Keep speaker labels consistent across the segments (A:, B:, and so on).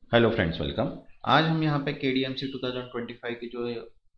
A: Hello friends, welcome. आज हम यहाँ पे KDMC 2025 की जो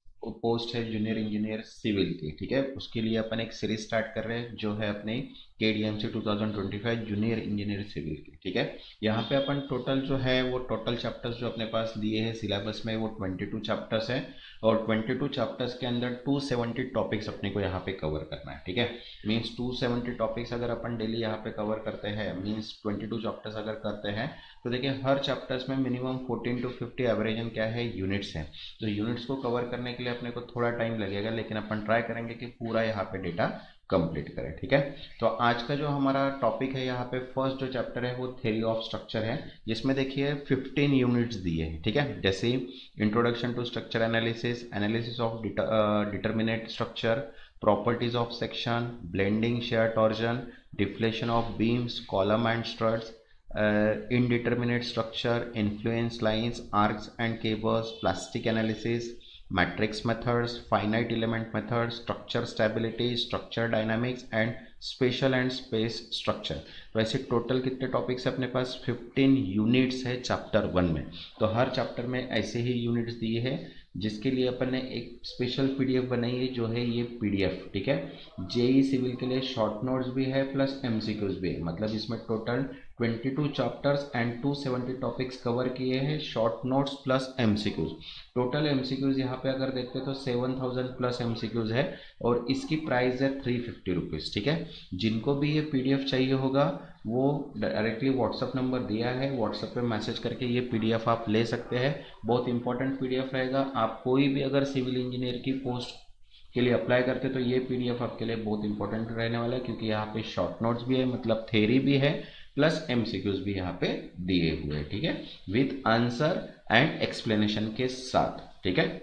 A: पोस्ट है जूनियर इंजीनियर सिविल की, ठीक है, उसके लिए अपन एक सीरीज स्टार्ट कर रहे हैं जो है अपने KDMC 2025 जूनियर इंजीनियर सिविल की, ठीक है। यहाँ पे अपन टोटल जो है वो टोटल चैप्टर्स जो अपने पास दिए हैं सिलेबस में वो 22 चैप्टर्स हैं और 22 चैप्टर्स के अंदर 270 टॉपिक्स अपने को यहाँ पे कवर करना है, ठीक है। मीन्स 270 टॉपिक्स अगर अपन डेली यहाँ पे कवर करते हैं, मीन्स 22 चैप्टर्स अगर करते हैं तो देखिए हर चैप्टर्स में मिनिमम 14 to 50 एवरेजन क्या है यूनिट्स हैं। तो यूनिट्स को कवर करने के लिए अपने को थोड़ा टाइम लगेगा, लेकिन अपन ट्राई करेंगे कि पूरा यहाँ पे डेटा कंप्लीट करें, ठीक है। तो आज का जो हमारा टॉपिक है यहाँ पे फर्स्ट जो चैप्टर है वो थ्योरी ऑफ स्ट्रक्चर है, जिसमें देखिए 15 यूनिट्स दिए हैं, ठीक है। जैसे introduction to structure analysis, analysis of determinate structure, properties of section, blending shear torsion, deflation of beams, column and struts, indeterminate structure, influence lines, arcs and cables, plastic analysis, matrix methods, finite element methods, structure stability, structure dynamics and special and space structure. तो ऐसे total कितने topics है अपने पास? 15 units है chapter 1 में। तो हर chapter में ऐसे ही यूनिट्स दिए हैं, जिसके लिए अपन ने एक स्पेशल पीडीएफ बनाई है जो है ये पीडीएफ, ठीक है। जेई सिविल के लिए शॉर्ट नोट्स भी है प्लस एमसीक्यूज भी है, मतलब इसमें total 22 chapters and 270 topics cover किए हैं, short notes plus MCQs. Total MCQs यहाँ पे अगर देखते तो 7000 प्लस एमसीक्यूज है और इसकी प्राइस है 350 रुपीज़, ठीक है। जिनको भी ये पीडीएफ चाहिए होगा वो डायरेक्टली व्हाट्सअप नंबर दिया है, व्हाट्सअप पे मैसेज करके ये पीडीएफ आप ले सकते हैं। बहुत इंपॉर्टेंट पीडीएफ रहेगा। आप कोई भी अगर सिविल इंजीनियर की पोस्ट के लिए अप्लाई करते तो ये पीडीएफ आपके लिए बहुत इंपॉर्टेंट रहने वाला है, क्योंकि यहाँ पे शॉर्ट नोट्स भी है, मतलब थ्योरी भी है प्लस एमसीक्यूज भी यहाँ पे दिए हुए हैं, ठीक है, विथ आंसर एंड एक्सप्लेनेशन के साथ, ठीक है।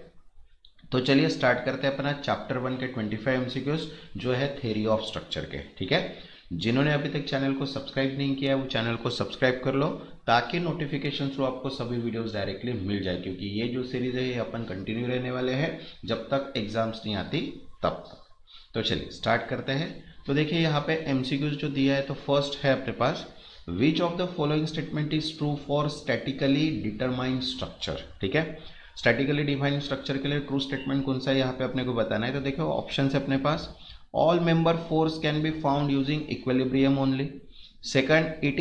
A: तो चलिए स्टार्ट करते हैं अपना चैप्टर 1 के 25 एमसीक्यूज जो है थ्योरी ऑफ स्ट्रक्चर के, ठीक है। जिन्होंने अभी तक चैनल को सब्सक्राइब नहीं किया वो चैनल को सब्सक्राइब कर लो, ताकि नोटिफिकेशन थ्रू आपको सभी वीडियोस डायरेक्टली मिल जाए, क्योंकि ये जो सीरीज है ये अपन कंटिन्यू रहने वाले हैं जब तक एग्जाम्स नहीं आती तब तक। तो चलिए स्टार्ट करते हैं। तो देखिए यहाँ पे एमसीक्यूज जो दिया है, तो फर्स्ट है अपने पास, which of the following statement is true for statically determined structure, ठीक है। स्टैटिकली डिफाइंड स्ट्रक्चर के लिए ट्रू स्टेटमेंट कौन सा है यहाँ पे अपने को बताना है। तो देखो ऑप्शन है अपने पास, all member force can be found using equilibrium only. Second, it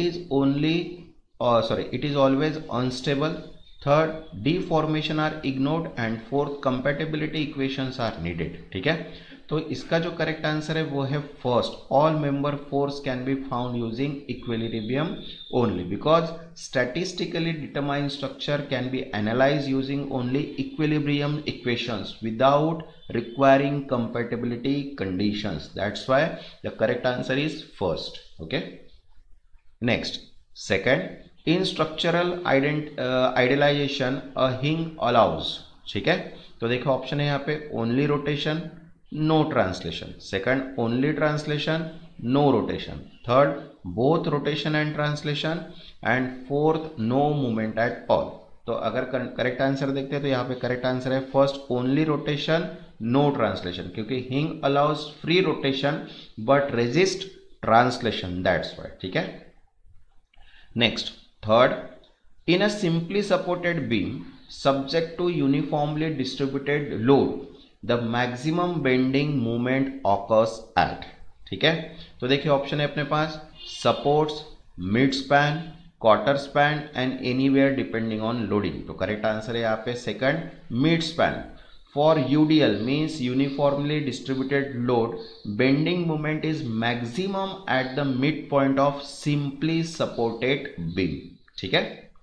A: is always unstable. Third, deformation are ignored and fourth, compatibility equations are needed, ठीक है। तो इसका जो करेक्ट आंसर है वो है first, all member force can be found using equilibrium only, because statistically determined structure can be analyse using only equilibrium equations without requiring compatibility conditions. That's why the correct answer is first. Okay, next, second, in structural idealization a hinge allows, ठीक है। तो देखो option है यहाँ पे, only rotation no translation, second only translation no rotation, third both rotation and translation and fourth no movement at all. तो अगर correct answer देखते हैं तो यहाँ पे करेक्ट आंसर है first, only rotation no translation, क्योंकि hinge allows free rotation but resist translation, that's why, ठीक है। Next, third, in a simply supported beam subject to uniformly distributed load the maximum bending movement occurs eight, ठीक है। तो देखिए option है अपने पास, supports, mid span, quarter span and anywhere depending on loading. तो करेक्ट आंसर है यहाँ पे second, mid span. For UDL means uniformly distributed load, bending moment is maximum at the midpoint of simply supported beam, ठीक है।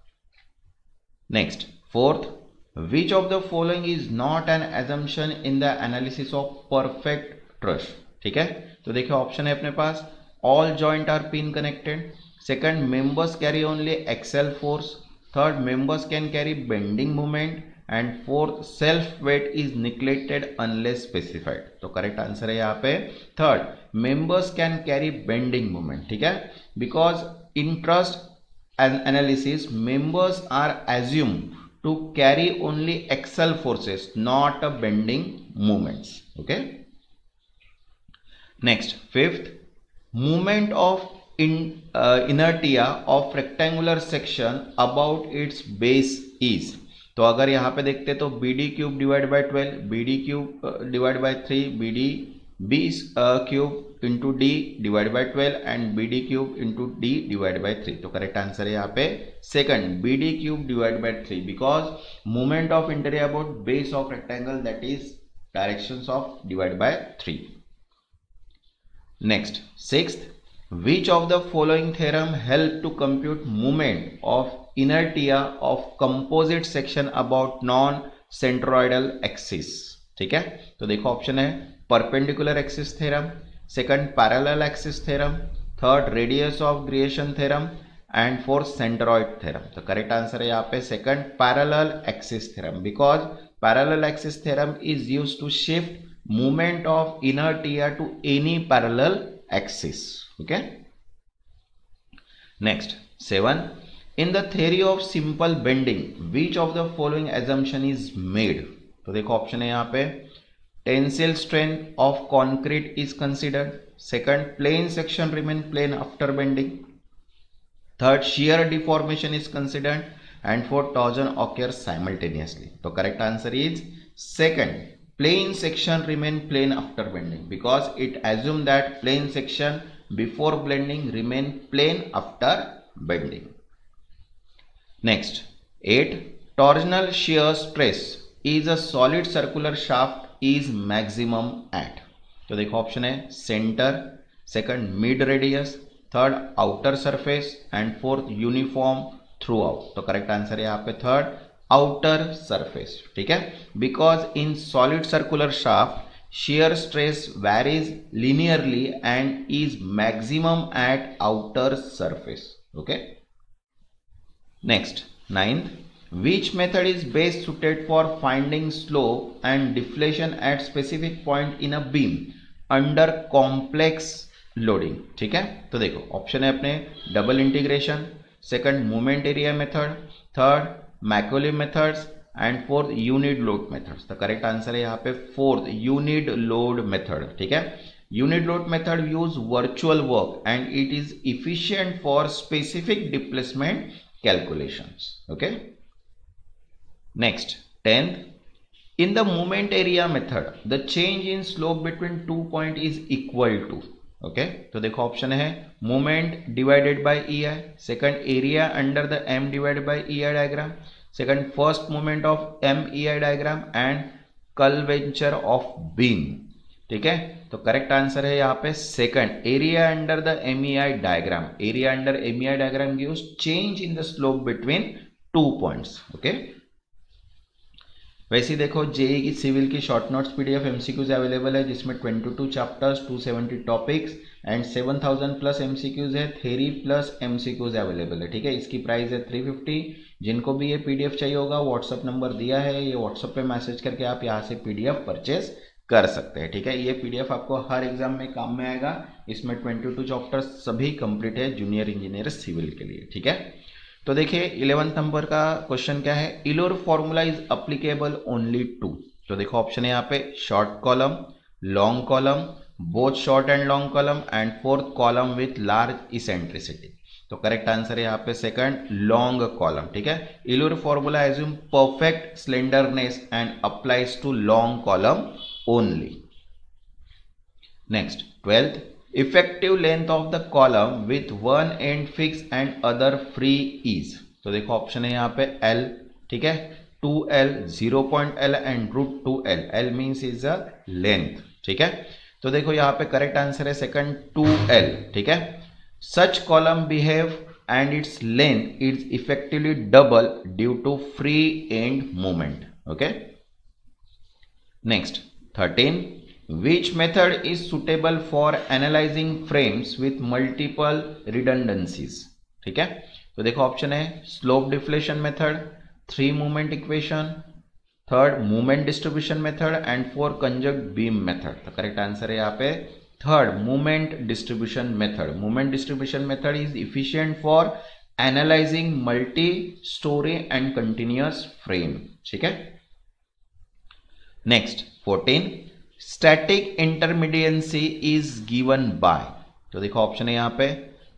A: Next, fourth, which of the following is not an assumption in the analysis of perfect truss, ठीक है। तो देखिए option है अपने पास, all joint are pin connected, second members carry only axial force, third members can carry bending moment and fourth self weight is neglected unless specified. तो correct answer है यहाँ पे third, members can carry bending moment, ठीक है, because in trust analysis members are assume to carry only axial forces not a bending movements, okay. Next, fifth, movement of inertia of rectangular section about its base is। तो अगर यहाँ पे देखते तो BD cube divide by 12, BD cube divide by 3, BD B cube into D divide by 12 and BD cube into D divide by 3। तो correct answer है यहाँ पे second, BD cube divide by 3, because moment of interior about base of rectangle that is directions of divide by 3। Next sixth, which of the following theorem help to compute moment of inertia of composite section about non centroidal axis। ठीक है, तो देखो option है perpendicular axis theorem, second parallel axis theorem, third radius of gyration theorem and fourth centroid theorem. तो correct answer है यहाँ पे second parallel axis theorem, because parallel axis theorem is used to shift movement of inertia to any parallel axis। okay, next 7, in the theory of simple bending which of the following assumption is made। तो देखो option है यहाँ पे tensile strength of concrete is considered, second plane section remain plane after bending, third shear deformation is considered and fourth torsion occurs simultaneously। तो correct answer is second, plane section remain plane after bending, because it assume that plane section before blending remain plane after bending। Next 8, torsional shear stress is a solid circular shaft is maximum at। तो देखो option है centre, second mid radius, third outer surface and fourth uniform throughout. तो correct answer है यहाँ पे third, outer surface. ठीक है, because in solid circular shaft shear stress varies linearly and is maximum at outer surface। okay, next 9th, which method is best suited for finding slope and deflation at specific point in a beam under complex loading। ठीक है, तो देखो option है अपने double integration, second moment area method, third Macaulay methods and fourth unit load methods. तो correct answer है यहाँ पे फोर्थ, यूनिट लोड मेथड। ठीक है, unit load method use virtual work and it is efficient for specific displacement calculations. Okay, next 10th, in the moment area method the change in slope between 2 point is equal to। Okay, तो देखो option है moment divided by EI, second area under the M divided by EI diagram, second first moment of MEI diagram and curvature of beam. ठीक है, तो correct answer है यहाँ पे second, area under the MEI diagram. Area under MEI diagram gives change in the slope between 2 points. Okay, वैसे देखो JEE की civil की short notes PDF MCQs available है, जिसमें 22 chapters, 270 topics and 7000 plus MCQs है, थ्योरी प्लस एमसीक्यूज अवेलेबल है। ठीक है, इसकी प्राइस है 350। जिनको भी ये पीडीएफ चाहिए होगा व्हाट्सअप नंबर दिया है, ये व्हाट्सअप पे मैसेज करके आप यहाँ से पीडीएफ परचेज कर सकते हैं। ठीक है, ये पीडीएफ आपको हर एग्जाम में काम में आएगा। इसमें 22 चैप्टर्स सभी कंप्लीट है जूनियर इंजीनियर सिविल के लिए। ठीक है, तो देखिए 11th नंबर का क्वेश्चन क्या है, Euler formula is applicable only to. तो देखो ऑप्शन है यहाँ पे short column, long column, both short and long column and fourth column with large eccentricity. तो करेक्ट आंसर है यहाँ पे सेकंड, लॉन्ग कॉलम। ठीक है, Euler formula assume perfect slenderness and applies to long column only. Next 12th, effective length of the column with one end fixed and other free is। तो देखो option है यहाँ पे L। ठीक है, 2L, 0.L and √2L। L means is a length. ठीक है, तो देखो यहाँ पे करेक्ट आंसर है सेकंड 2L। ठीक है, such column behave and its length is effectively double due to free end movement. Okay, next 13, which method is suitable for analyzing frames with multiple redundancies। ठीक है, तो देखो ऑप्शन है slope deflation method, 3 movement equation, third movement distribution method and 4 conjugate beam method. तो correct answer है यहाँ पे third, movement distribution method. Movement distribution method is efficient for analysing multi storey and continuous frame. ठीक है, next 14, static indeterminacy is given by. तो देखो option है यहाँ पे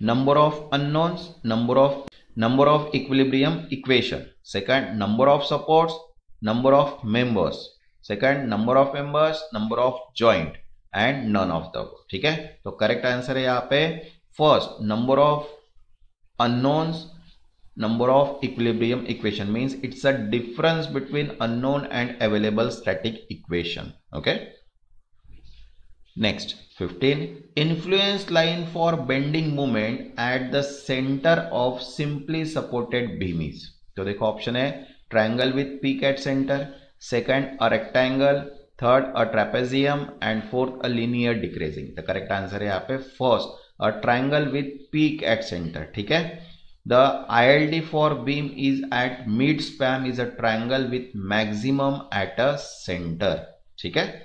A: number of unknowns, number of equilibrium equation. Second, number of supports, number of members. Second, number of members, number of joint and none of the above. ठीक है, तो correct answer है यहाँ पे first, number of unknowns, number of equilibrium equation means it's a difference between unknown and available static equation. Okay, next 15, influence line for bending moment at the center of simply supported beam is. तो देखो option है triangle with peak at center, second a rectangle, third a trapezium and fourth a linear decreasing. तो correct answer है यहाँ पे first, a triangle with peak at center. ठीक है, the ILD for beam is at mid span is a triangle with maximum at a center. ठीक है,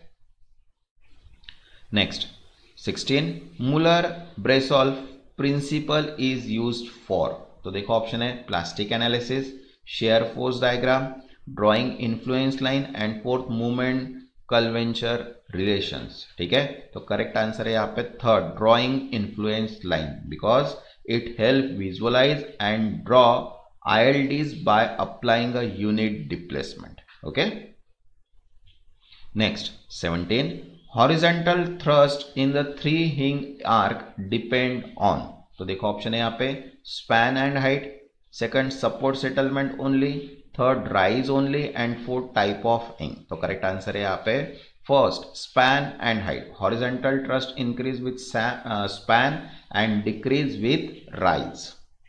A: next 16, Muller-Bressolf principle is used for. तो देखो option है plastic analysis, shear force diagram, drawing influence line and fourth movement curvature relations. ठीक है, तो correct answer है यहाँ पे third, drawing influence line, because it help visualize and draw ILDs by applying a unit displacement. Okay, next 17, horizontal thrust in the three hinge arc depend on. तो देखो option है यहाँ पे span and height, second support settlement only, third rise only and fourth type of hinge. तो correct answer है यहाँ पे first, span and height. Horizontal thrust increase with span and decrease with rise.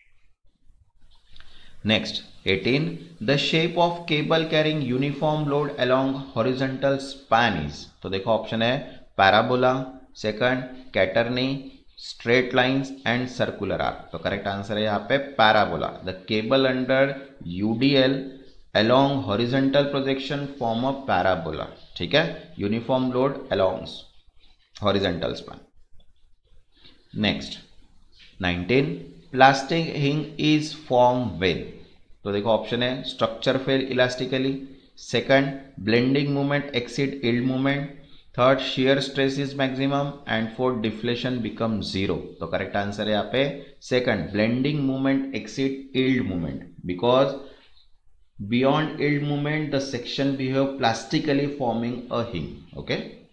A: Next 18, the shape of cable carrying uniform load along horizontal span is. तो देखो option है parabola, second Catenary, straight lines and circular arc. तो correct answer है यहाँ पे parabola. The cable under UDL along horizontal projection form a parabola. ठीक है, uniform load alongs horizontal span. Next 19, plastic hinge is formed when. तो देखो option है structure fail elastically, second blending movement exceed yield movement, third shear stress is maximum and fourth deflation become zero. तो correct answer है यहाँ पे second, blending movement exceed yield movement, because beyond yield movement the section behave plastically forming a hinge. Okay,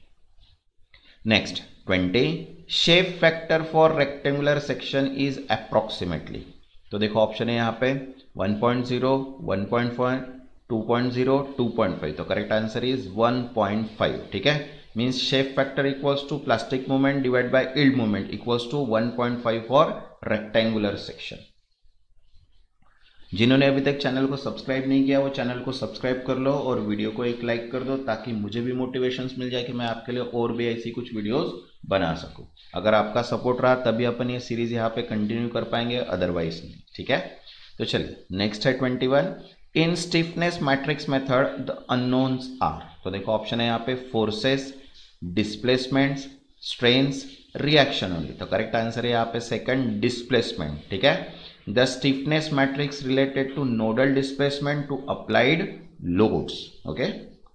A: next 20, shape factor for rectangular section is approximately. तो देखो option है यहाँ पे 1.0, 1.5, 2.0, 2.5. तो करेक्ट आंसर इज 1.5. ठीक है, means shape factor equals to plastic movement divide by yield movement equals to 1.5 for rectangular section. जिन्होंने अभी तक चैनल को सब्सक्राइब नहीं किया वो चैनल को सब्सक्राइब कर लो और वीडियो को एक लाइक कर दो, ताकि मुझे भी मोटिवेशंस मिल जाए कि मैं आपके लिए और भी ऐसी कुछ वीडियोस बना सकूं. अगर आपका सपोर्ट रहा तभी अपन ये सीरीज यहाँ पे कंटिन्यू कर पाएंगे, अदरवाइज नहीं. ठीक है, तो चलिए नेक्स्ट है 21, in stiffness matrix method the unknowns are. तो देखो ऑप्शन है यहाँ पे forces, displacements, strains, reaction only. तो करेक्ट आंसर है यहाँ पे सेकंड, डिस्प्लेसमेंट. ठीक है, the stiffness matrix related to nodal displacement to applied loads. Okay,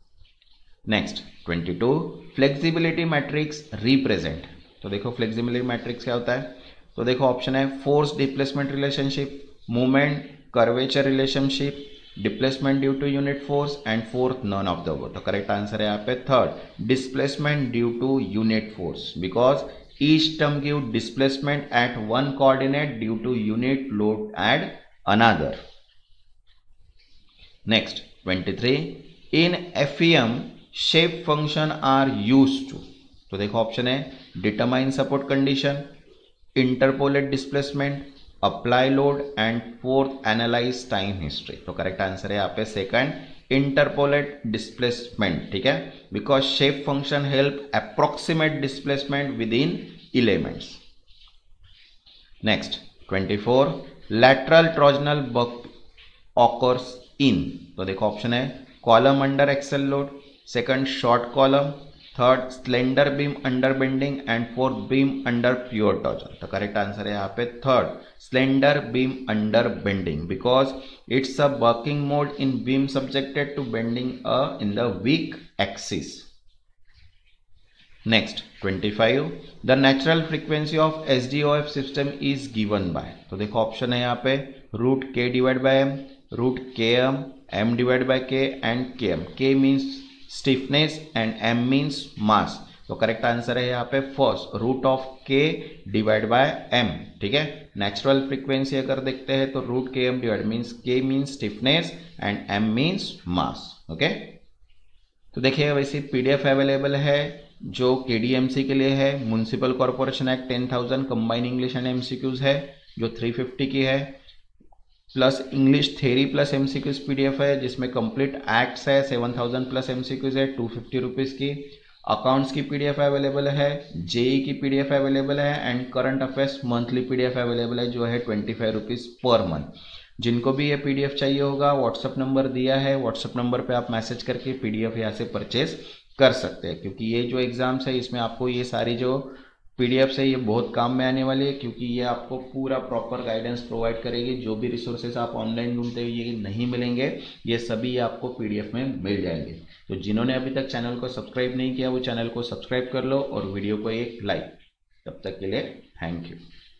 A: next 22, flexibility matrix represent. तो देखो flexibility matrix क्या होता है. तो देखो ऑप्शन है force displacement relationship, movement curvature relationship, displacement due to unit force and fourth none of the above. तो correct answer है यहाँ पे third, displacement due to unit force, because each term give displacement at one coordinate due to unit load at another. Next 23, in FEM shape function are used to. तो देखो option है determine support condition, interpolate displacement, apply load and fourth analyze time history. तो correct answer है यहाँ पे second, interpolate displacement. ठीक है, because shape function help approximate displacement within elements. Next 24, lateral torsional buck occurs in. तो देखो option है column under axial load, second short column, third slender beam under bending and fourth beam under pure torsion. तो correct answer है यहाँ पे third, slender beam under bending, because it's a bucking mode in beam subjected to bending in the weak axis. Next 25, the natural frequency of SDOF system is given by, तो देखो option है यहाँ पे root K divide by M, root K M divide by K and K M. K means stiffness and M means mass, तो correct answer है यहाँ पे first root of K divide by M. ठीक है, natural frequency अगर देखते हैं तो root K M divide means K means stiffness and M means mass. Okay, तो देखिए वैसे पीडीएफ अवेलेबल है जो केडीएमसी के लिए है। Municipal corporation act 10,000 combine English and MCQs है जो 350 की है, plus English theory plus MCQs PDF है जिसमें कंप्लीट एक्ट्स है 7,000 प्लस एमसीक्यूज है 250 रुपीज़ की। अकाउंट्स की पीडीएफ अवेलेबल है, जेई की पीडीएफ अवेलेबल है and current affairs monthly PDF available है जो है 25 रुपीज़ पर मंथ। जिनको भी ये पीडीएफ चाहिए होगा व्हाट्सअप नंबर दिया है, व्हाट्सअप नंबर पे आप मैसेज करके पीडीएफ यहाँ से परचेज कर सकते हैं, क्योंकि ये जो एग्जाम्स है इसमें आपको ये सारी जो पीडीएफ है ये बहुत काम में आने वाली है, क्योंकि ये आपको पूरा प्रॉपर गाइडेंस प्रोवाइड करेगी। जो भी रिसोर्सेज आप ऑनलाइन ढूंढते हुए ये नहीं मिलेंगे, ये सभी आपको पीडीएफ में मिल जाएंगे। तो जिन्होंने अभी तक चैनल को सब्सक्राइब नहीं किया वो चैनल को सब्सक्राइब कर लो और वीडियो को एक लाइक। तब तक के लिए थैंक यू।